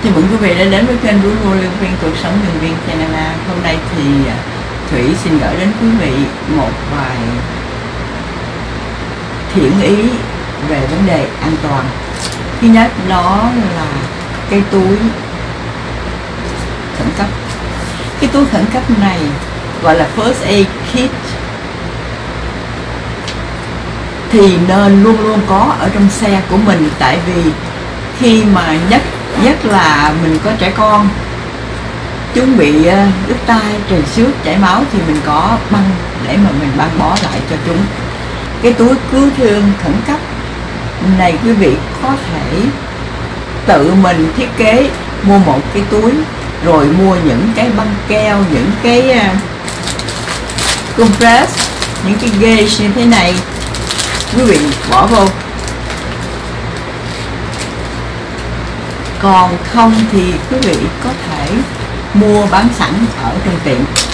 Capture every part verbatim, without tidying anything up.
Chào mừng quý vị đã đến với kênh của Lưu Liên Viên Cuộc Sống Nhân Viên Canada. Hôm nay thì Thủy xin gửi đến quý vị một vài thiện ý về vấn đề an toàn. Thứ nhất đó là cái túi khẩn cấp. Cái túi khẩn cấp này gọi là First Aid Kit thì nên luôn luôn có ở trong xe của mình, tại vì khi mà nhất nhất là mình có trẻ con chúng bị đứt tay, trầy xước, chảy máu thì mình có băng để mà mình băng bó lại cho chúng. Cái túi cứu thương khẩn cấp này quý vị có thể tự mình thiết kế, mua một cái túi rồi mua những cái băng keo, những cái uh, compress, những cái gauge như thế này quý vị bỏ vô. Còn không thì quý vị có thể mua bán sẵn ở trong tiệm.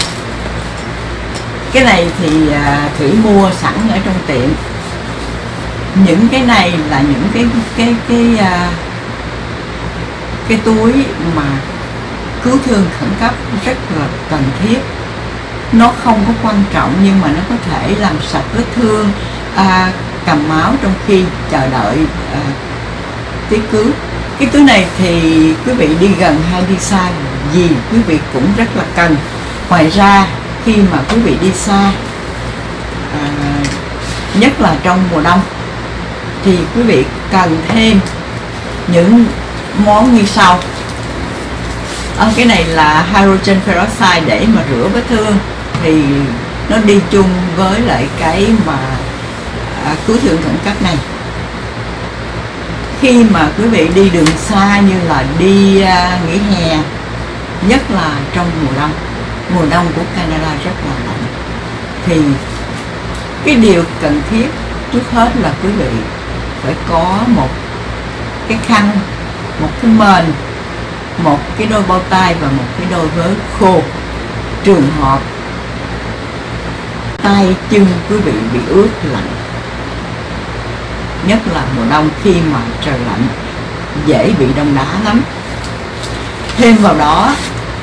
Cái này thì à, Thủy mua sẵn ở trong tiệm. Những cái này là những cái cái cái à, cái túi mà cứu thương khẩn cấp rất là cần thiết. Nó không có quan trọng nhưng mà nó có thể làm sạch vết thương, à, cầm máu trong khi chờ đợi à, tiếp cứu. Cái túi này thì quý vị đi gần hay đi xa gì quý vị cũng rất là cần. Ngoài ra khi mà quý vị đi xa, à, nhất là trong mùa đông, thì quý vị cần thêm những món như sau. À, cái này là hydrogen peroxide để mà rửa vết thương, thì nó đi chung với lại cái mà à, cứu thương khẩn cấp này. Khi mà quý vị đi đường xa như là đi uh, nghỉ hè, nhất là trong mùa đông, mùa đông của Canada rất là lạnh, thì cái điều cần thiết trước hết là quý vị phải có một cái khăn, một cái mền, một cái đôi bao tay và một cái đôi vớ khô. Trường hợp tay chân quý vị bị ướt lạnh, nhất là mùa đông khi mà trời lạnh dễ bị đông đá lắm. Thêm vào đó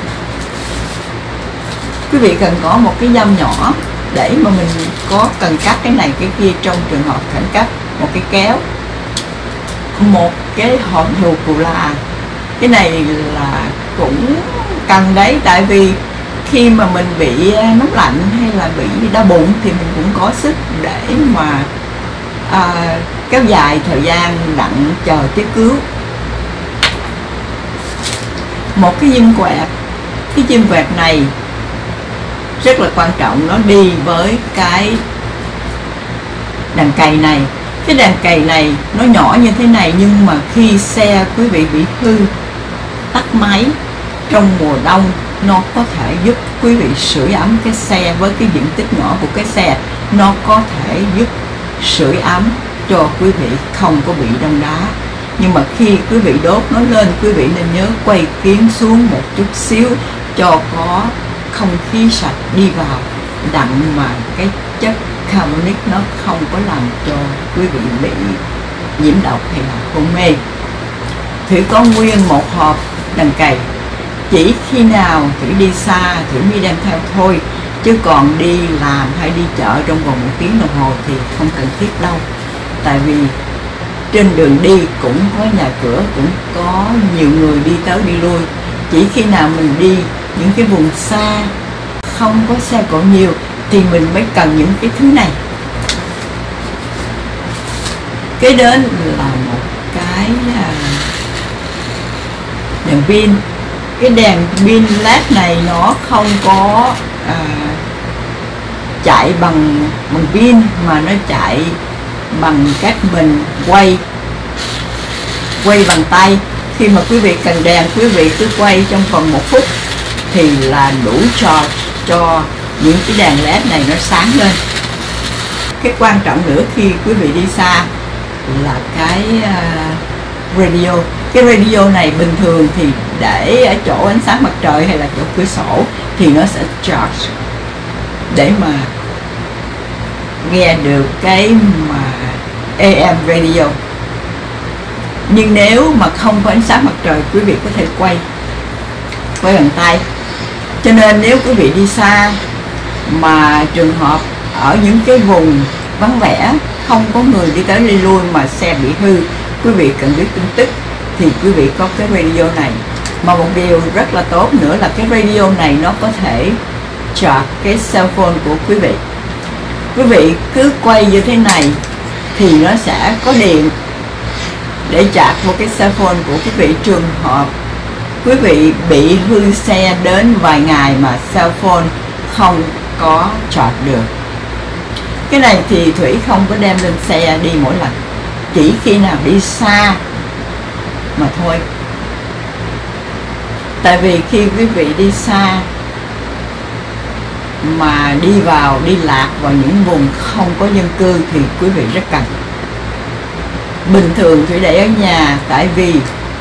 quý vị cần có một cái dao nhỏ để mà mình có cần cắt cái này cái kia trong trường hợp khẩn cấp, một cái kéo, một cái hộp dầu cù là. Cái này là cũng cần đấy, tại vì khi mà mình bị nóng lạnh hay là bị đau bụng thì mình cũng có sức để mà à, kéo dài thời gian đặng chờ tiếp cứu. Một cái diêm quẹt. Cái diêm quẹt này rất là quan trọng, nó đi với cái đàn cày này. Cái đàn cày này nó nhỏ như thế này, nhưng mà khi xe quý vị bị hư, tắt máy trong mùa đông, nó có thể giúp quý vị sưởi ấm cái xe. Với cái diện tích nhỏ của cái xe, nó có thể giúp sưởi ấm cho quý vị không có bị đông đá. Nhưng mà khi quý vị đốt nó lên, quý vị nên nhớ quay kiến xuống một chút xíu cho có không khí sạch đi vào, đặng mà cái chất carbonic nó không có làm cho quý vị bị nhiễm độc hay là hôn mê. Thủy có nguyên một hộp đàn cày, chỉ khi nào Thủy đi xa Thủy mới đem theo thôi, chứ còn đi làm hay đi chợ trong vòng một tiếng đồng hồ thì không cần thiết đâu. Tại vì trên đường đi cũng có nhà cửa, cũng có nhiều người đi tới đi lui. Chỉ khi nào mình đi những cái vùng xa, không có xe cộ nhiều, thì mình mới cần những cái thứ này. Kế đến là một cái đèn pin. Cái đèn pin led này nó không có à, chạy bằng bằng pin, mà nó chạy bằng cách mình quay quay bằng tay. Khi mà quý vị cần đèn, quý vị cứ quay trong vòng một phút thì là đủ charge cho những cái đèn led này nó sáng lên. Cái quan trọng nữa khi quý vị đi xa là cái uh, radio. Cái radio này bình thường thì để ở chỗ ánh sáng mặt trời hay là chỗ cửa sổ thì nó sẽ charge để mà nghe được cái mà a em radio. Nhưng nếu mà không có ánh sáng mặt trời, quý vị có thể quay quay bằng tay. Cho nên nếu quý vị đi xa mà trường hợp ở những cái vùng vắng vẻ, không có người đi tới đi lui mà xe bị hư, quý vị cần biết tin tức thì quý vị có cái radio này. Mà một điều rất là tốt nữa là cái radio này nó có thể charge cái cell phone của quý vị. Quý vị cứ quay như thế này thì nó sẽ có điện để charge vào cái cell phone của quý vị. Trường hợp quý vị bị hư xe đến vài ngày mà cell phone không có charge được. Cái này thì Thủy không có đem lên xe đi mỗi lần, chỉ khi nào đi xa mà thôi. Tại vì khi quý vị đi xa mà đi vào, đi lạc vào những vùng không có dân cư thì quý vị rất cần. Bình thường Thủy để ở nhà, tại vì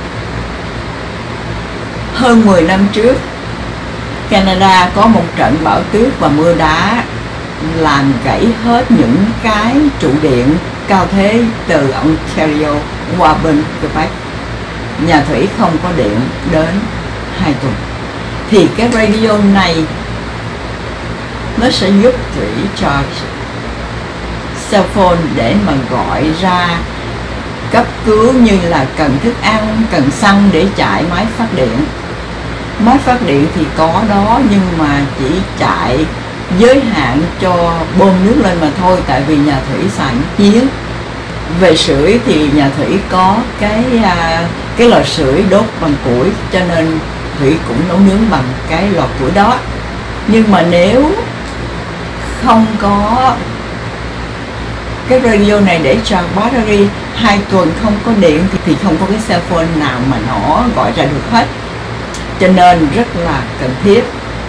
hơn mười năm trước Canada có một trận bão tuyết và mưa đá làm gãy hết những cái trụ điện cao thế từ Ontario qua bên Quebec. Nhà Thủy không có điện đến hai tuần. Thì cái radio này nó sẽ giúp Thủy charge cell phone để mà gọi ra cấp cứu, như là cần thức ăn, cần xăng để chạy máy phát điện. Máy phát điện thì có đó, nhưng mà chỉ chạy giới hạn cho bơm nước lên mà thôi, tại vì nhà Thủy xài nước giếng. Về sưởi thì nhà Thủy có cái cái lò sưởi đốt bằng củi, cho nên Thủy cũng nấu nướng bằng cái lò củi đó. Nhưng mà nếu không có cái radio này để charge battery, hai tuần không có điện thì, thì không có cái cell phone nào mà nó gọi ra được hết. Cho nên rất là cần thiết.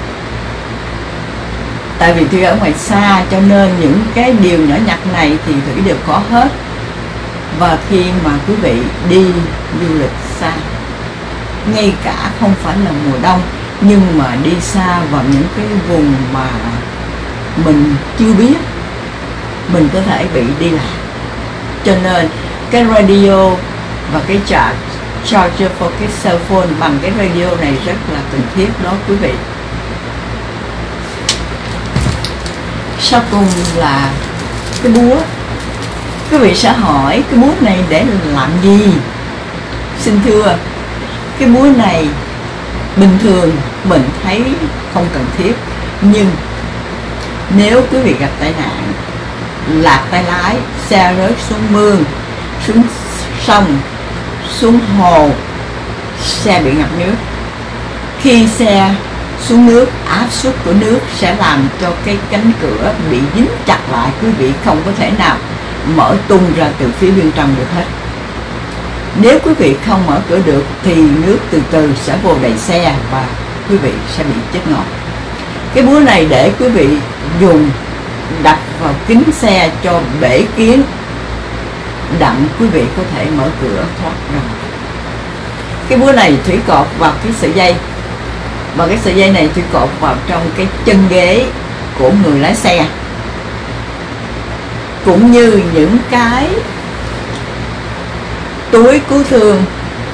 Tại vì Thủy ở ngoài xa, cho nên những cái điều nhỏ nhặt này thì Thủy đều có hết. Và khi mà quý vị đi du lịch xa, ngay cả không phải là mùa đông, nhưng mà đi xa vào những cái vùng mà mình chưa biết, mình có thể bị đi lạc. Cho nên cái radio và cái charge, charger for cái cell phone bằng cái radio này rất là cần thiết đó quý vị. Sau cùng là cái búa. Quý vị sẽ hỏi cái búa này để làm gì? Xin thưa, cái búa này bình thường mình thấy không cần thiết, nhưng nếu quý vị gặp tai nạn, lạc tay lái, xe rớt xuống mương, xuống sông, xuống hồ, xe bị ngập nước, khi xe xuống nước, áp suất của nước sẽ làm cho cái cánh cửa bị dính chặt lại, quý vị không có thể nào mở tung ra từ phía bên trong được hết. Nếu quý vị không mở cửa được thì nước từ từ sẽ vô đầy xe và quý vị sẽ bị chết ngọt. Cái búa này để quý vị dùng đập vào kính xe cho bể kiến, đặng quý vị có thể mở cửa thoát ra. Cái búa này Thủy cột vào cái sợi dây, và cái sợi dây này Thủy cột vào trong cái chân ghế của người lái xe, cũng như những cái túi cứu thương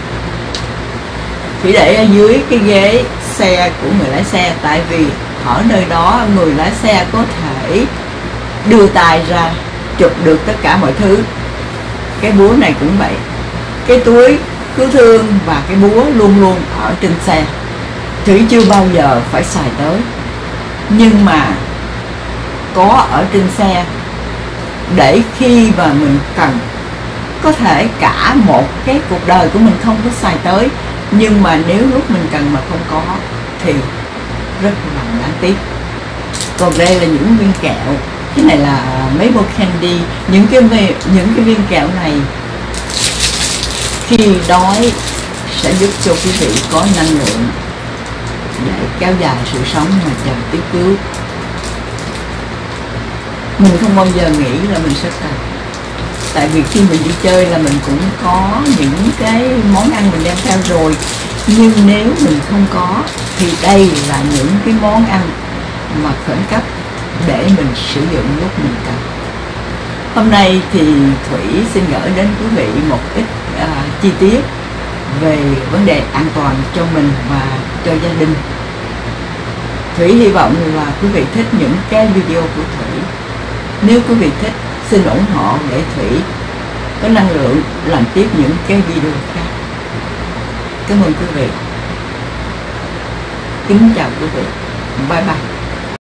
Thủy để ở dưới cái ghế xe của người lái xe. Tại vì ở nơi đó người lái xe có thể đưa tay ra chụp được tất cả mọi thứ. Cái búa này cũng vậy. Cái túi cứu thương và cái búa luôn luôn ở trên xe. Thủy chưa bao giờ phải xài tới, nhưng mà có ở trên xe để khi mà mình cần. Có thể cả một cái cuộc đời của mình không có xài tới, nhưng mà nếu lúc mình cần mà không có thì rất là đáng tiếc. Còn đây là những viên kẹo. Cái này là Maple Candy. Những cái những cái viên kẹo này khi đói sẽ giúp cho quý vị có năng lượng để kéo dài sự sống mà chờ tiếp cứu. Mình không bao giờ nghĩ là mình sẽ cần. Tại vì khi mình đi chơi là mình cũng có những cái món ăn mình đem theo rồi. Nhưng nếu mình không có thì đây là những cái món ăn mà khẩn cấp để mình sử dụng lúc mình cần. Hôm nay thì Thủy xin gửi đến quý vị một ít à, chi tiết về vấn đề an toàn cho mình và cho gia đình. Thủy hy vọng là quý vị thích những cái video của Thủy. Nếu quý vị thích, xin ủng hộ để Thủy có năng lượng làm tiếp những cái video khác. Cảm ơn quý vị. Kính chào quý vị. Bye bye.